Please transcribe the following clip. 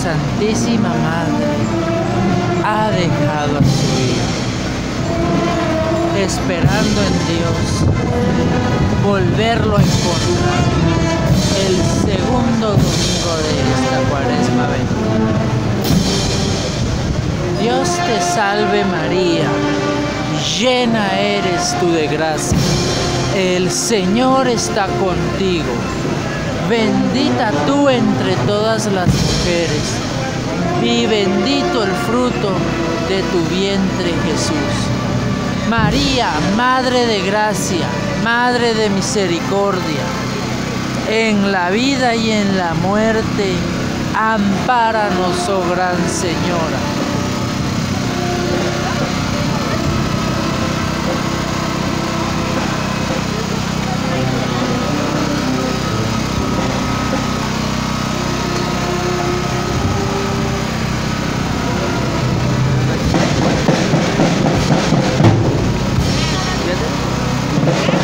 Santísima Madre ha dejado a su Hijo, esperando en Dios volverlo a encontrar el segundo domingo de esta Cuaresma bendita. Dios te salve María, llena eres tú de gracia, el Señor está contigo, bendita tú entre todas las mujeres, y bendito el fruto de tu vientre Jesús. María, Madre de Gracia, Madre de Misericordia, en la vida y en la muerte, ampáranos, oh Gran Señora. Fíjate.